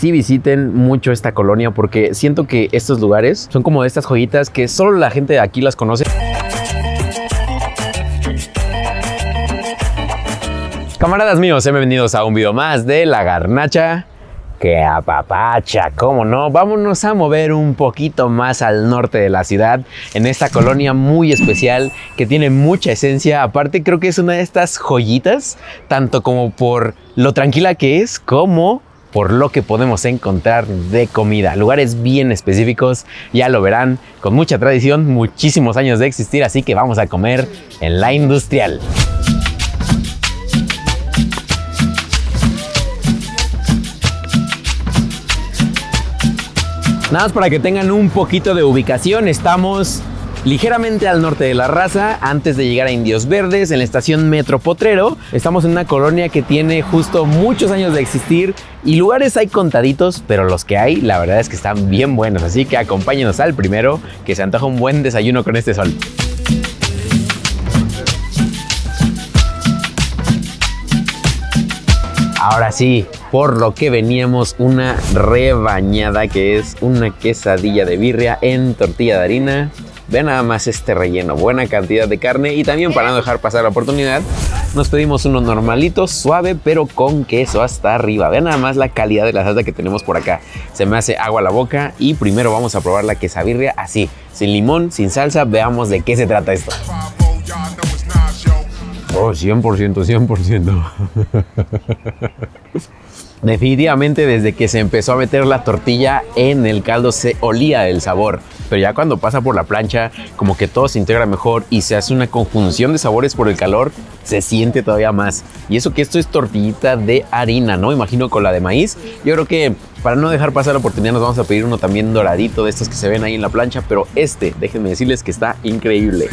sí visiten mucho esta colonia porque siento que estos lugares son como de estas joyitas que solo la gente de aquí las conoce. Camaradas míos, sean bienvenidos a un video más de La Garnacha que apapacha, ¿cómo no? Vámonos a mover un poquito más al norte de la ciudad, en esta colonia muy especial que tiene mucha esencia. Aparte, creo que es una de estas joyitas, tanto como por lo tranquila que es, como por lo que podemos encontrar de comida. Lugares bien específicos, ya lo verán, con mucha tradición, muchísimos años de existir, así que vamos a comer en La Industrial. Nada más para que tengan un poquito de ubicación, estamos ligeramente al norte de La Raza, antes de llegar a Indios Verdes, en la estación Metro Potrero. Estamos en una colonia que tiene justo muchos años de existir y lugares hay contaditos, pero los que hay, la verdad es que están bien buenos. Así que acompáñenos al primero, que se antoja un buen desayuno con este sol. Ahora sí, por lo que veníamos, una rebañada, que es una quesadilla de birria en tortilla de harina. Vean nada más este relleno, buena cantidad de carne, y también para no dejar pasar la oportunidad, nos pedimos uno normalito, suave, pero con queso hasta arriba. Vean nada más la calidad de la salsa que tenemos por acá. Se me hace agua a la boca y primero vamos a probar la quesabirria así, sin limón, sin salsa. Veamos de qué se trata esto. Oh, 100%, 100%. Definitivamente desde que se empezó a meter la tortilla en el caldo se olía el sabor, pero ya cuando pasa por la plancha como que todo se integra mejor y se hace una conjunción de sabores por el calor, se siente todavía más. Y eso que esto es tortillita de harina, ¿no? Imagino con la de maíz. Yo creo que para no dejar pasar la oportunidad nos vamos a pedir uno también doradito de estos que se ven ahí en la plancha, pero déjenme decirles que está increíble.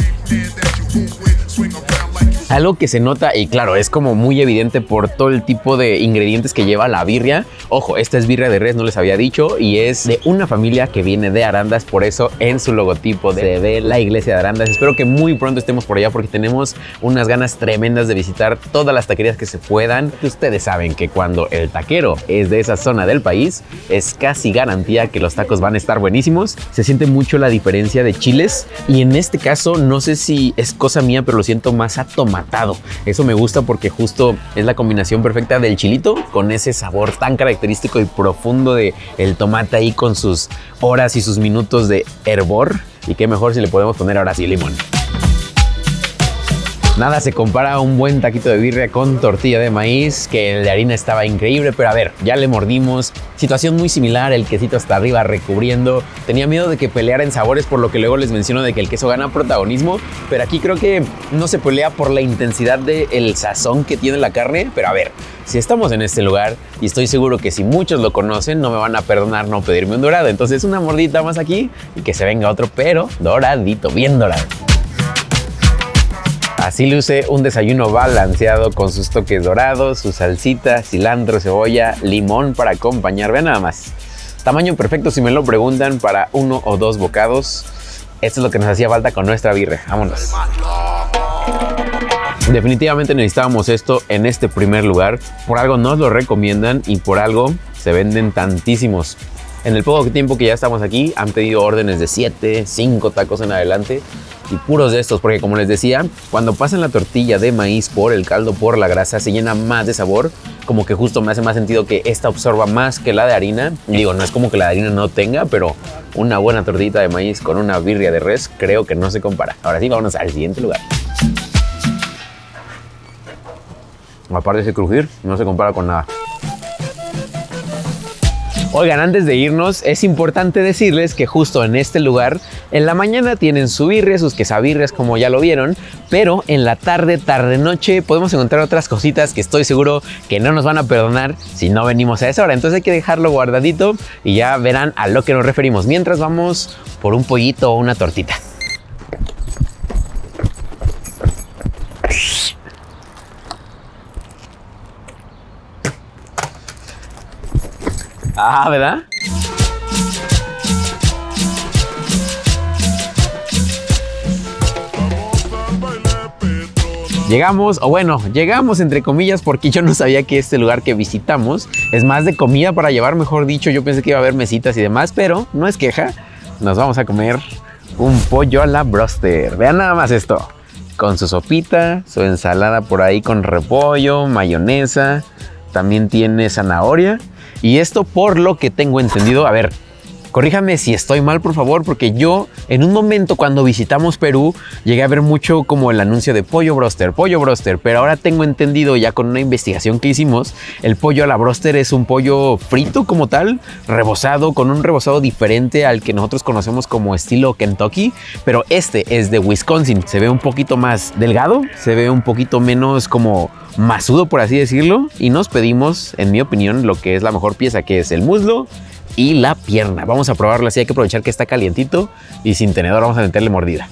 Algo que se nota, y claro, es como muy evidente por todo el tipo de ingredientes que lleva la birria. Ojo, esta es birria de res, no les había dicho, y es de una familia que viene de Arandas, por eso en su logotipo se ve la iglesia de Arandas. Espero que muy pronto estemos por allá porque tenemos unas ganas tremendas de visitar todas las taquerías que se puedan. Ustedes saben que cuando el taquero es de esa zona del país, es casi garantía que los tacos van a estar buenísimos. Se siente mucho la diferencia de chiles, y en este caso, no sé si es cosa mía, pero lo siento más atomatado. Eso me gusta porque justo es la combinación perfecta del chilito con ese sabor tan característico y profundo de el tomate ahí con sus horas y sus minutos de hervor. Y qué mejor si le podemos poner ahora sí limón. Nada se compara a un buen taquito de birria con tortilla de maíz, que el de harina estaba increíble, pero a ver, ya le mordimos. Situación muy similar, el quesito hasta arriba recubriendo. Tenía miedo de que peleara en sabores, por lo que luego les menciono de que el queso gana protagonismo, pero aquí creo que no se pelea por la intensidad del sazón que tiene la carne. Pero a ver, si estamos en este lugar, y estoy seguro que si muchos lo conocen, no me van a perdonar no pedirme un dorado. Entonces una mordita más aquí y que se venga otro, pero doradito, bien dorado. Así luce un desayuno balanceado con sus toques dorados, su salsita, cilantro, cebolla, limón para acompañar. Vean nada más. Tamaño perfecto si me lo preguntan para 1 o 2 bocados. Esto es lo que nos hacía falta con nuestra birria. Vámonos. Definitivamente necesitábamos esto en este primer lugar. Por algo nos lo recomiendan y por algo se venden tantísimos. En el poco tiempo que ya estamos aquí, han pedido órdenes de 7, 5 tacos en adelante. Y puros de estos, porque como les decía, cuando pasan la tortilla de maíz por el caldo, por la grasa, se llena más de sabor. Como que justo me hace más sentido que esta absorba más que la de harina. Digo, no es como que la de harina no tenga, pero una buena tortillita de maíz con una birria de res creo que no se compara. Ahora sí, vámonos al siguiente lugar. Aparte de ese crujir, no se compara con nada. Oigan, antes de irnos, es importante decirles que justo en este lugar, en la mañana tienen su birria, sus quesabirrias, como ya lo vieron, pero en la tarde, noche, podemos encontrar otras cositas que estoy seguro que no nos van a perdonar si no venimos a esa hora. Entonces hay que dejarlo guardadito y ya verán a lo que nos referimos. Mientras vamos por un pollito o una tortita. Ah, ¿verdad? llegamos, o bueno, llegamos entre comillas porque yo no sabía que este lugar que visitamos es más de comida para llevar, mejor dicho. Yo pensé que iba a haber mesitas y demás, pero no es queja. Nos vamos a comer un pollo a la broster. Vean nada más esto. Con su sopita, su ensalada por ahí con repollo, mayonesa. También tiene zanahoria. Y esto, por lo que tengo entendido, a ver, corríjame si estoy mal, por favor, porque yo en un momento cuando visitamos Perú llegué a ver mucho como el anuncio de pollo broster, pero ahora tengo entendido ya con una investigación que hicimos, el pollo a la broster es un pollo frito como tal, rebozado, con un rebozado diferente al que nosotros conocemos como estilo Kentucky, pero este es de Wisconsin. Se ve un poquito más delgado, se ve un poquito menos como masudo, por así decirlo, y nos pedimos, en mi opinión, lo que es la mejor pieza, que es el muslo y la pierna. Vamos a probarlo así, hay que aprovechar que está calientito y sin tenedor vamos a meterle mordida.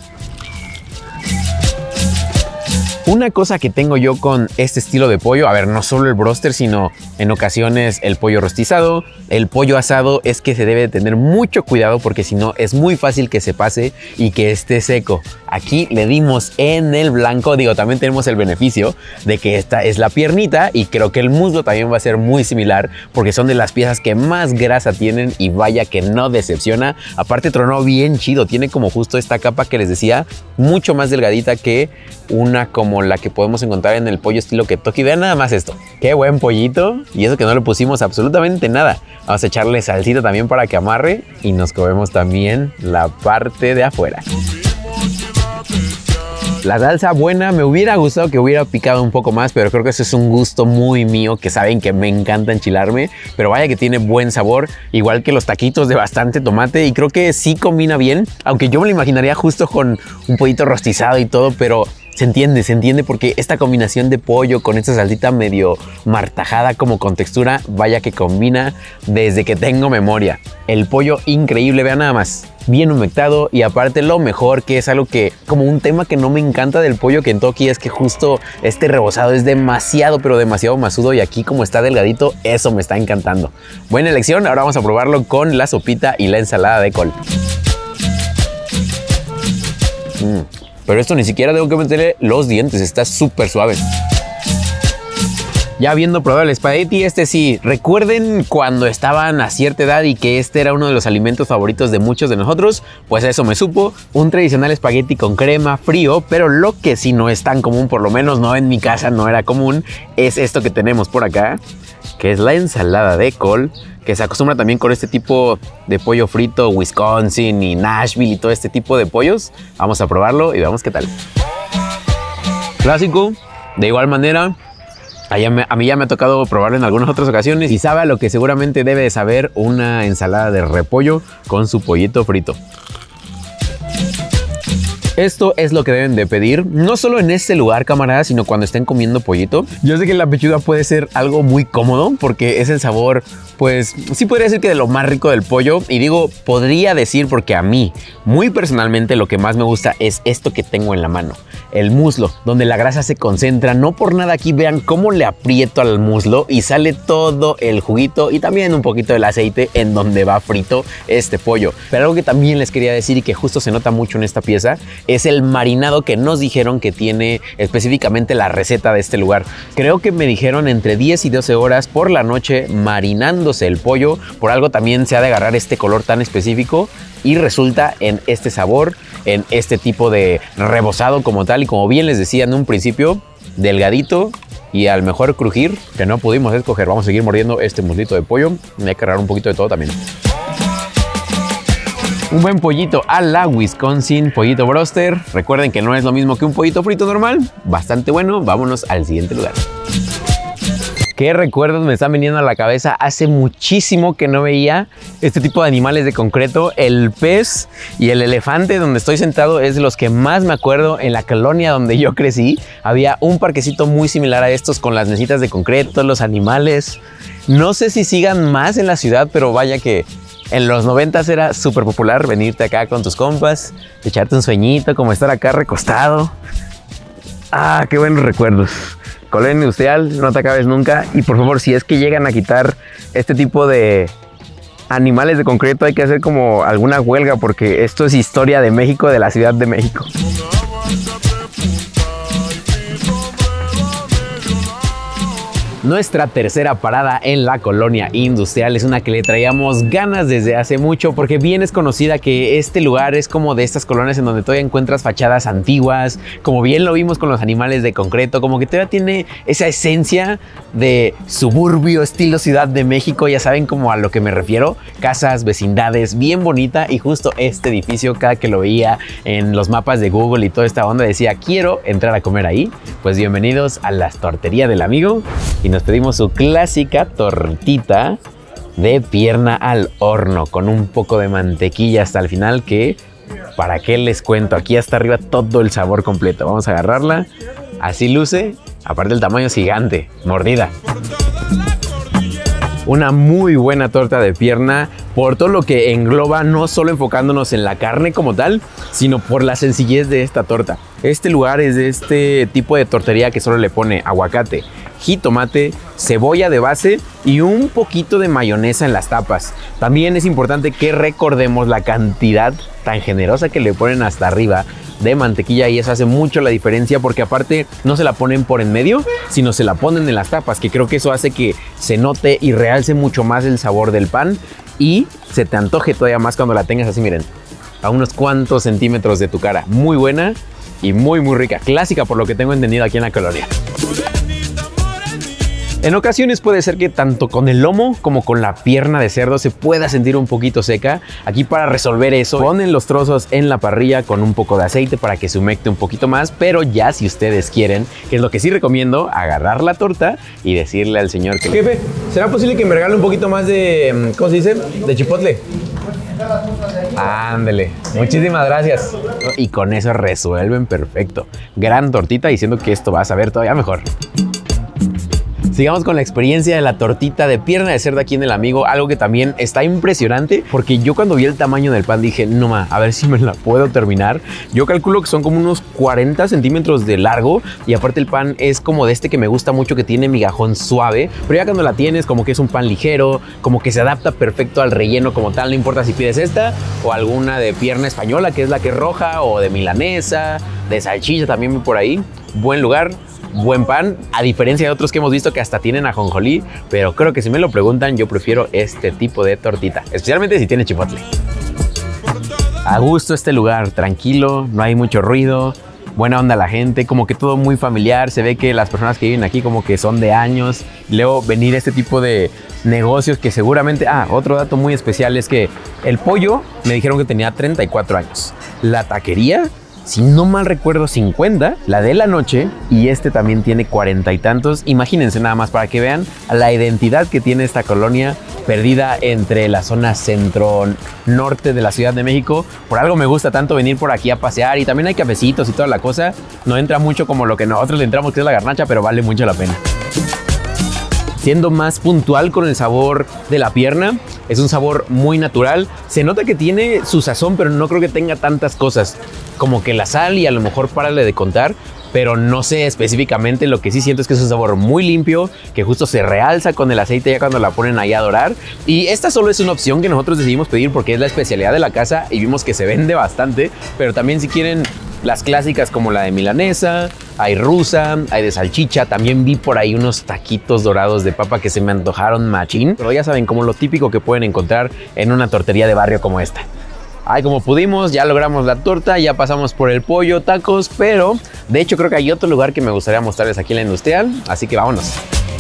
Una cosa que tengo yo con este estilo de pollo, a ver, no solo el broster, sino en ocasiones el pollo rostizado, el pollo asado, es que se debe de tener mucho cuidado porque si no es muy fácil que se pase y que esté seco. Aquí le dimos en el blanco, digo, también tenemos el beneficio de que esta es la piernita y creo que el muslo también va a ser muy similar porque son de las piezas que más grasa tienen y vaya que no decepciona. Aparte tronó bien chido, tiene como justo esta capa que les decía, mucho más delgadita que una como la que podemos encontrar en el pollo estilo Kentucky. Vean nada más esto, qué buen pollito, y eso que no le pusimos absolutamente nada. Vamos a echarle salsita también para que amarre y nos comemos también la parte de afuera. La salsa buena, me hubiera gustado que hubiera picado un poco más, pero creo que eso es un gusto muy mío, que saben que me encanta enchilarme, pero vaya que tiene buen sabor, igual que los taquitos de bastante tomate, y creo que sí combina bien, aunque yo me lo imaginaría justo con un pollito rostizado y todo, pero se entiende porque esta combinación de pollo con esta salsita medio martajada como con textura, vaya que combina desde que tengo memoria. El pollo increíble, vean nada más, bien humectado, y aparte lo mejor, que es algo que como un tema que no me encanta del pollo Kentucky, es que justo este rebozado es demasiado, pero demasiado masudo, y aquí como está delgadito, eso me está encantando. Buena elección. Ahora vamos a probarlo con la sopita y la ensalada de col. Pero esto ni siquiera tengo que meterle los dientes, está súper suave. Ya habiendo probado el espagueti, este sí, recuerden cuando estaban a cierta edad y que este era uno de los alimentos favoritos de muchos de nosotros, pues eso me supo, un tradicional espagueti con crema frío, pero lo que sí no es tan común, por lo menos no en mi casa no era común, es esto que tenemos por acá, que es la ensalada de col, que se acostumbra también con este tipo de pollo frito, Wisconsin y Nashville y todo este tipo de pollos. Vamos a probarlo y veamos qué tal. Clásico, de igual manera. A mí ya me ha tocado probarlo en algunas otras ocasiones y sabe a lo que seguramente debe de saber una ensalada de repollo con su pollito frito. Esto es lo que deben de pedir, no solo en este lugar, camaradas, sino cuando estén comiendo pollito. Yo sé que la pechuga puede ser algo muy cómodo porque es el sabor, pues sí podría decir que de lo más rico del pollo. Y digo, podría decir porque a mí, muy personalmente, lo que más me gusta es esto que tengo en la mano. El muslo, donde la grasa se concentra. No por nada aquí vean cómo le aprieto al muslo y sale todo el juguito y también un poquito del aceite en donde va frito este pollo. Pero algo que también les quería decir y que justo se nota mucho en esta pieza es el marinado que nos dijeron que tiene específicamente la receta de este lugar. Creo que me dijeron entre 10 y 12 horas por la noche marinándose el pollo. Por algo también se ha de agarrar este color tan específico y resulta en este sabor, en este tipo de rebozado como tal, y como bien les decía en un principio, delgadito y al mejor crujir que no pudimos escoger. Vamos a seguir mordiendo este muslito de pollo. Me hay que agarrar un poquito de todo también. Un buen pollito a la Wisconsin, pollito broster. Recuerden que no es lo mismo que un pollito frito normal. Bastante bueno. Vámonos al siguiente lugar. ¿Qué recuerdos me están viniendo a la cabeza? Hace muchísimo que no veía este tipo de animales de concreto. El pez y el elefante donde estoy sentado es de los que más me acuerdo. En la colonia donde yo crecí había un parquecito muy similar a estos con las mesitas de concreto, los animales. No sé si sigan más en la ciudad, pero vaya que en los 90s era súper popular venirte acá con tus compas, echarte un sueñito, como estar acá recostado. Ah, qué buenos recuerdos. Colonia industrial, no te acabes nunca. Y por favor, si es que llegan a quitar este tipo de animales de concreto, hay que hacer como alguna huelga, porque esto es historia de México, de la Ciudad de México. Nuestra tercera parada en la colonia industrial es una que le traíamos ganas desde hace mucho porque bien es conocida que este lugar es como de estas colonias en donde todavía encuentras fachadas antiguas, como bien lo vimos con los animales de concreto, como que todavía tiene esa esencia de suburbio estilo Ciudad de México, ya saben como a lo que me refiero, casas, vecindades, bien bonita. Y justo este edificio, cada que lo veía en los mapas de Google y toda esta onda decía quiero entrar a comer ahí. Pues bienvenidos a la tortería del amigo y nos pedimos su clásica tortita de pierna al horno con un poco de mantequilla hasta el final, que para qué les cuento, aquí hasta arriba todo el sabor completo. Vamos a agarrarla, así luce, aparte el tamaño es gigante, mordida. Una muy buena torta de pierna por todo lo que engloba, no solo enfocándonos en la carne como tal, sino por la sencillez de esta torta. Este lugar es de este tipo de tortería que solo le pone aguacate, jitomate, cebolla de base y un poquito de mayonesa en las tapas. También es importante que recordemos la cantidad tan generosa que le ponen hasta arriba de mantequilla, y eso hace mucho la diferencia porque aparte no se la ponen por en medio, sino se la ponen en las tapas, que creo que eso hace que se note y realce mucho más el sabor del pan y se te antoje todavía más cuando la tengas así, miren, a unos cuantos centímetros de tu cara. Muy buena y muy rica, clásica por lo que tengo entendido aquí en la colonia. En ocasiones puede ser que tanto con el lomo como con la pierna de cerdo se pueda sentir un poquito seca. Aquí para resolver eso ponen los trozos en la parrilla con un poco de aceite para que se humecte un poquito más, pero ya si ustedes quieren, que es lo que sí recomiendo, agarrar la torta y decirle al señor que... Jefe, ¿será posible que me regale un poquito más de, ¿cómo se dice? De chipotle. Ándele, muchísimas gracias. Y con eso resuelven perfecto. Gran tortita, diciendo que esto va a saber todavía mejor. Sigamos con la experiencia de la tortita de pierna de cerdo aquí en el amigo, algo que también está impresionante porque yo cuando vi el tamaño del pan dije, no ma, a ver si me la puedo terminar. Yo calculo que son como unos 40 centímetros de largo y aparte el pan es como de este que me gusta mucho, que tiene migajón suave, pero ya cuando la tienes como que es un pan ligero, como que se adapta perfecto al relleno como tal, no importa si pides esta o alguna de pierna española, que es la que es roja, o de milanesa, de salchicha también por ahí. Buen lugar. Buen pan, a diferencia de otros que hemos visto que hasta tienen ajonjolí, pero creo que si me lo preguntan yo prefiero este tipo de tortita, especialmente si tiene chipotle. A gusto este lugar, tranquilo, no hay mucho ruido, buena onda la gente, como que todo muy familiar, se ve que las personas que viven aquí como que son de años. Luego venir este tipo de negocios que seguramente... otro dato muy especial es que el pollo me dijeron que tenía 34 años, la taquería, si no mal recuerdo, 50, la de la noche, y este también tiene 40 y tantos. Imagínense nada más para que vean la identidad que tiene esta colonia perdida entre la zona centro-norte de la Ciudad de México. Por algo me gusta tanto venir por aquí a pasear, y también hay cafecitos y toda la cosa. No entra mucho como lo que nosotros le entramos, que es la garnacha, pero vale mucho la pena. Siendo más puntual con el sabor de la pierna, es un sabor muy natural. Se nota que tiene su sazón, pero no creo que tenga tantas cosas como que la sal, y a lo mejor párale de contar, pero no sé específicamente. Lo que sí siento es que es un sabor muy limpio, que justo se realza con el aceite ya cuando la ponen ahí a dorar. Y esta solo es una opción que nosotros decidimos pedir porque es la especialidad de la casa y vimos que se vende bastante, pero también si quieren las clásicas como la de milanesa, hay rusa, hay de salchicha. También vi por ahí unos taquitos dorados de papa que se me antojaron machín, pero ya saben, como lo típico que pueden encontrar en una tortería de barrio como esta. Ay, como pudimos, ya logramos la torta, ya pasamos por el pollo, tacos, pero de hecho creo que hay otro lugar que me gustaría mostrarles aquí en la industrial, así que vámonos.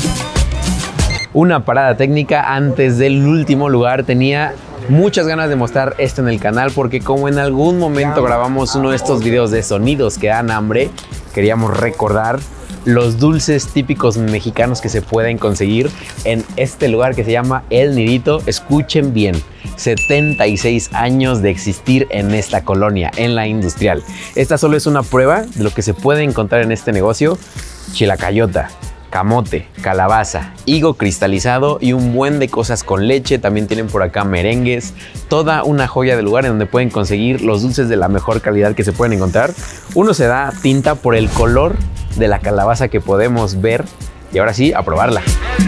Una parada técnica antes del último lugar. Tenía muchas ganas de mostrar esto en el canal porque como en algún momento grabamos uno de estos videos de sonidos que dan hambre, queríamos recordar los dulces típicos mexicanos que se pueden conseguir en este lugar que se llama El Nidito. Escuchen bien, 76 años de existir en esta colonia, en la industrial. Esta solo es una prueba de lo que se puede encontrar en este negocio. Chilacayota, camote, calabaza, higo cristalizado y un buen de cosas con leche. También tienen por acá merengues, toda una joya de lugar en donde pueden conseguir los dulces de la mejor calidad que se pueden encontrar. Uno se da tinta por el color de la calabaza que podemos ver, y ahora sí, a probarla.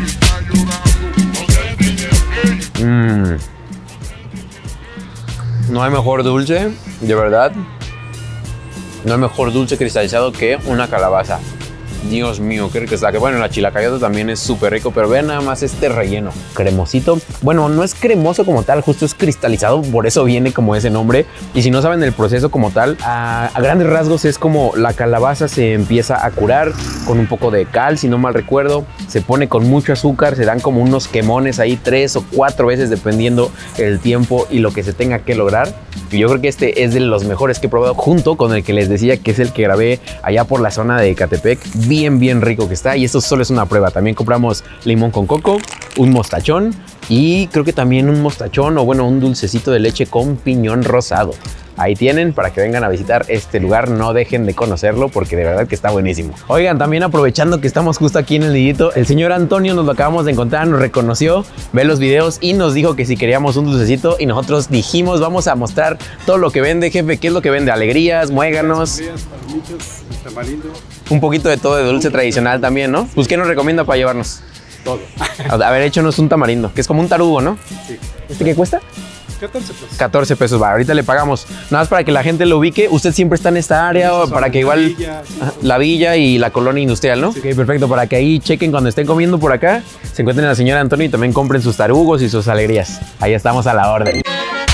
No hay mejor dulce, de verdad. No hay mejor dulce cristalizado que una calabaza. Dios mío, qué rico está. Que bueno, la chilacayota también es súper rico, pero vean nada más este relleno. Cremosito. Bueno, no es cremoso como tal, justo es cristalizado, por eso viene como ese nombre. Y si no saben el proceso como tal, a grandes rasgos es como la calabaza se empieza a curar con un poco de cal, si no mal recuerdo. Se pone con mucho azúcar, se dan como unos quemones ahí 3 o 4 veces dependiendo el tiempo y lo que se tenga que lograr. Y yo creo que este es de los mejores que he probado, junto con el que les decía que es el que grabé allá por la zona de Ecatepec. Bien rico que está, y esto solo es una prueba. También compramos limón con coco, un mostachón y creo que también un mostachón o bueno, un dulcecito de leche con piñón rosado. Ahí tienen para que vengan a visitar este lugar, no dejen de conocerlo porque de verdad que está buenísimo. Oigan, también aprovechando que estamos justo aquí en el nidito, el señor Antonio nos lo acabamos de encontrar, nos reconoció, ve los videos y nos dijo que si queríamos un dulcecito y nosotros dijimos vamos a mostrar todo lo que vende, jefe. ¿Qué es lo que vende? Alegrías, muéganos. Alegrías, palomitas, tamarindo. Un poquito de todo de dulce tradicional también, ¿no? Pues ¿qué nos recomienda para llevarnos? Todo. A ver, échonos un tamarindo, que es como un tarugo, ¿no? Sí. ¿Este qué cuesta? 14 pesos. 14 pesos, va, ahorita le pagamos. Nada más para que la gente lo ubique. Usted siempre está en esta área o para que igual la villa y la colonia industrial, ¿no? Sí. Ok, perfecto, para que ahí chequen cuando estén comiendo por acá, se encuentren a la señora Antonio y también compren sus tarugos y sus alegrías. Ahí estamos a la orden.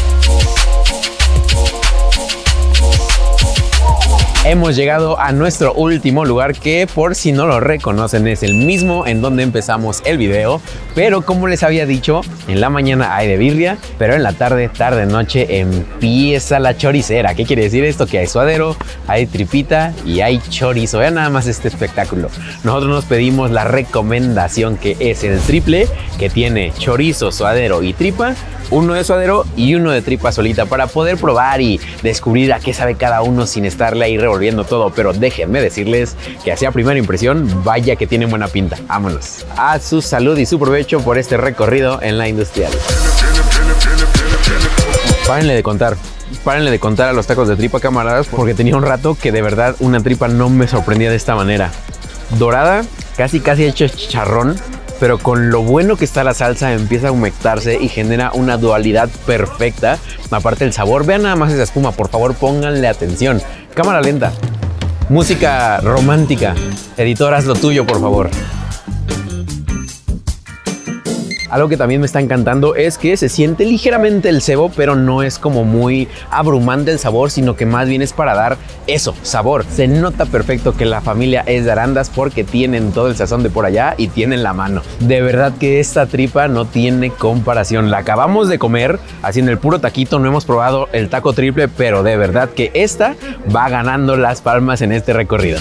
Hemos llegado a nuestro último lugar, que por si no lo reconocen es el mismo en donde empezamos el video, pero como les había dicho, en la mañana hay de birria, pero en la tarde, noche empieza la choricera. ¿Qué quiere decir esto? Que hay suadero, hay tripita y hay chorizo. Vean nada más este espectáculo. Nosotros nos pedimos la recomendación, que es el triple, que tiene chorizo, suadero y tripa. Uno de suadero y uno de tripa solita para poder probar y descubrir a qué sabe cada uno sin estarle ahí revolviendo todo. Pero déjenme decirles que así a primera impresión, vaya que tienen buena pinta. Vámonos. A su salud y su provecho por este recorrido en la industrial. Párenle de contar a los tacos de tripa, camaradas, porque tenía un rato que de verdad una tripa no me sorprendía de esta manera. Dorada, casi hecho chicharrón, pero con lo bueno que está la salsa empieza a humectarse y genera una dualidad perfecta. Aparte el sabor, vean nada más esa espuma, por favor pónganle atención. Cámara lenta, música romántica, editor, haz lo tuyo por favor. Algo que también me está encantando es que se siente ligeramente el cebo, pero no es como muy abrumante el sabor, sino que más bien es para dar eso, sabor. Se nota perfecto que la familia es de Arandas porque tienen todo el sazón de por allá y tienen la mano. De verdad que esta tripa no tiene comparación. La acabamos de comer así en el puro taquito, no hemos probado el taco triple, pero de verdad que esta va ganando las palmas en este recorrido.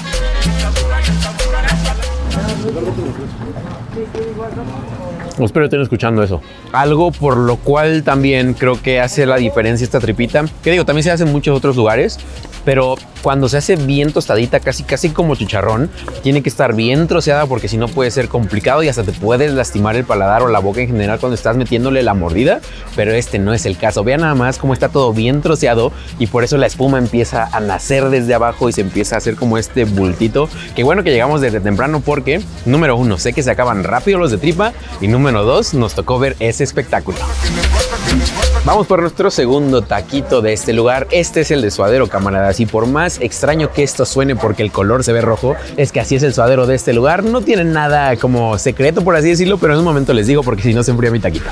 Espero estén escuchando eso. Algo por lo cual también creo que hace la diferencia esta tripita, que digo, también se hace en muchos otros lugares, pero cuando se hace bien tostadita, casi como chicharrón, tiene que estar bien troceada porque si no puede ser complicado y hasta te puedes lastimar el paladar o la boca en general cuando estás metiéndole la mordida, pero este no es el caso. Vean nada más cómo está todo bien troceado y por eso la espuma empieza a nacer desde abajo y se empieza a hacer como este bultito. Qué bueno que llegamos desde temprano porque, número 1, sé que se acaban rápido los de tripa y número 2, nos tocó ver ese espectáculo. Vamos por nuestro segundo taquito de este lugar. Este es el de suadero, camaradas, y por más extraño que esto suene porque el color se ve rojo, es que así es el suadero de este lugar. No tiene nada como secreto, por así decirlo, pero en un momento les digo porque si no se enfría mi taquito.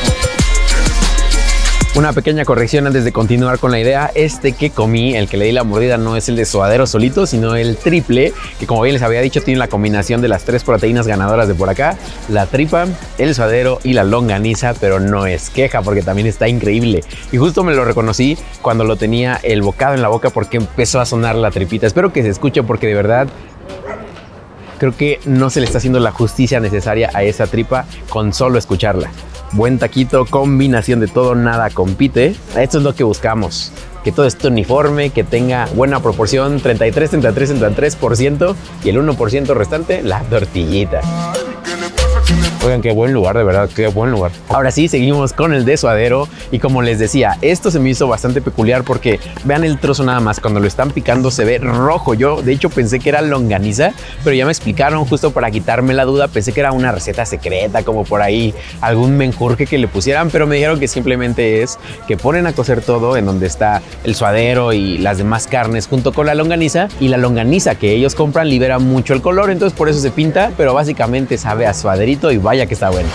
Una pequeña corrección antes de continuar con la idea. Este que comí, el que le di la mordida, no es el de suadero solito, sino el triple, que como bien les había dicho, tiene la combinación de las 3 proteínas ganadoras de por acá: la tripa, el suadero y la longaniza, pero no es queja porque también está increíble. Y justo me lo reconocí cuando lo tenía el bocado en la boca porque empezó a sonar la tripita. Espero que se escuche porque de verdad creo que no se le está haciendo la justicia necesaria a esa tripa con solo escucharla. Buen taquito, combinación de todo, nada compite. Esto es lo que buscamos, que todo esté uniforme, que tenga buena proporción, 33% y el 1% restante, la tortillita. Oigan, qué buen lugar, de verdad, qué buen lugar. Ahora sí, seguimos con el de Suadero y como les decía, esto se me hizo bastante peculiar porque vean el trozo nada más, cuando lo están picando se ve rojo. Yo de hecho pensé que era longaniza, pero ya me explicaron justo para quitarme la duda, pensé que era una receta secreta, como por ahí algún menjurje que le pusieran, pero me dijeron que simplemente es que ponen a cocer todo en donde está el suadero y las demás carnes junto con la longaniza, y la longaniza que ellos compran libera mucho el color, entonces por eso se pinta, pero básicamente sabe a suaderito y vaya que está bueno.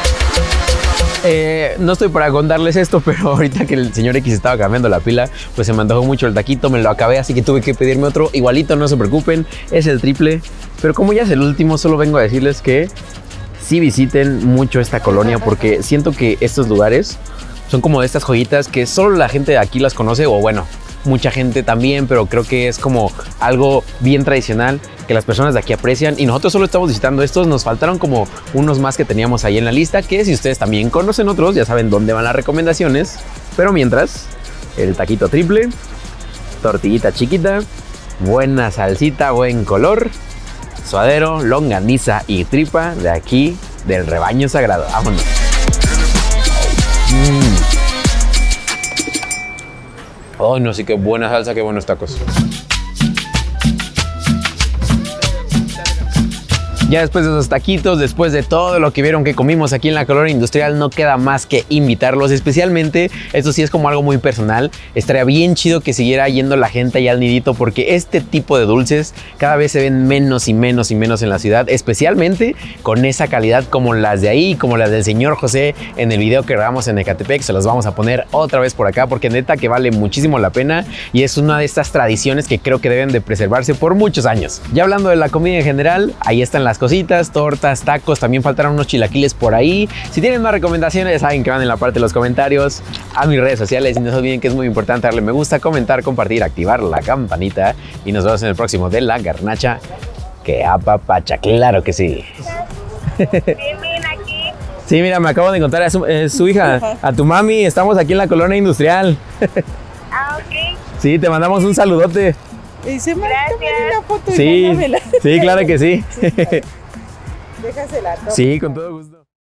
No estoy para contarles esto, pero ahorita que el señor X estaba cambiando la pila, pues se me antojó mucho el taquito, me lo acabé, así que tuve que pedirme otro igualito, no se preocupen, es el triple. Pero como ya es el último, solo vengo a decirles que sí visiten mucho esta colonia, porque siento que estos lugares son como de estas joyitas que solo la gente de aquí las conoce, o bueno, mucha gente también, pero creo que es como algo bien tradicional que las personas de aquí aprecian, y nosotros solo estamos visitando estos. Nos faltaron como unos más que teníamos ahí en la lista, que si ustedes también conocen otros, ya saben dónde van las recomendaciones. Pero mientras, el taquito triple, tortillita chiquita, buena salsita, buen color, suadero, longaniza y tripa de aquí del rebaño sagrado. Vámonos. Ay, no, sí, qué buena salsa, qué buenos tacos. Ya después de esos taquitos, después de todo lo que vieron que comimos aquí en la Colonia Industrial, no queda más que invitarlos. Especialmente, esto sí es como algo muy personal, estaría bien chido que siguiera yendo la gente allá al Nidito, porque este tipo de dulces cada vez se ven menos y menos y menos en la ciudad, especialmente con esa calidad como las de ahí, como las del señor José en el video que grabamos en Ecatepec. Se los vamos a poner otra vez por acá porque neta que vale muchísimo la pena y es una de estas tradiciones que creo que deben de preservarse por muchos años. Ya hablando de la comida en general, ahí están las cositas, tortas, tacos, también faltaron unos chilaquiles por ahí. Si tienen más recomendaciones, saben que van en la parte de los comentarios, a mis redes sociales, y no se olviden que es muy importante darle me gusta, comentar, compartir, activar la campanita, y nos vemos en el próximo de La Garnacha que apapacha, claro que sí. Bien aquí. Sí, mira, me acabo de encontrar a su hija, a tu mami, estamos aquí en la Colonia Industrial. Ah, ok. Sí, te mandamos un saludote. Dice, Gracias. una foto y Sí, mándamela. sí, claro que sí. Déjasela. Sí, con todo gusto.